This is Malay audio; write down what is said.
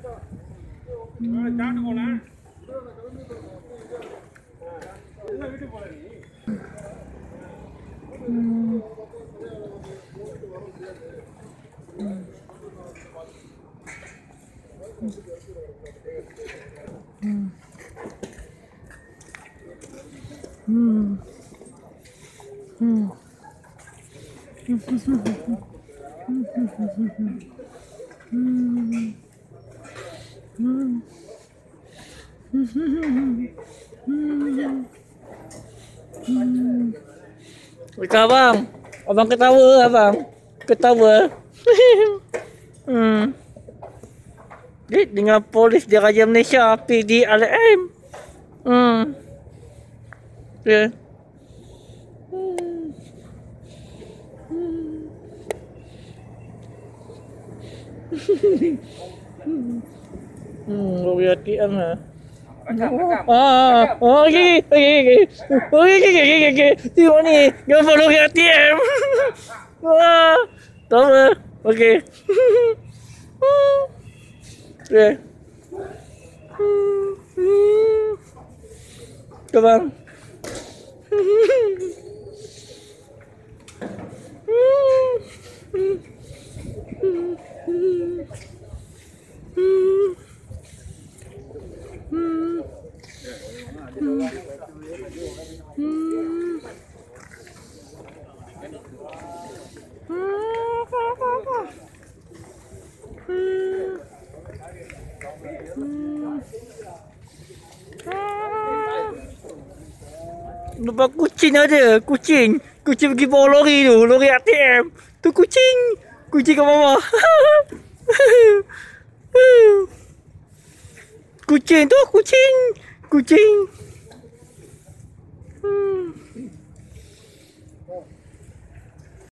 Abang, abang ketawa abang, ketawa. Dia dengan polis Diraja Malaysia PDRM. Ya. Lori ATM lah. Okey. Tengok ni, gambar lori ATM. Tahu tak? Okey. Okey. Abang. Nampak kucing ada, kucing pergi bawa lori tu, lori ATM. Tu kucing kat bawah. Kucing tu, kucing.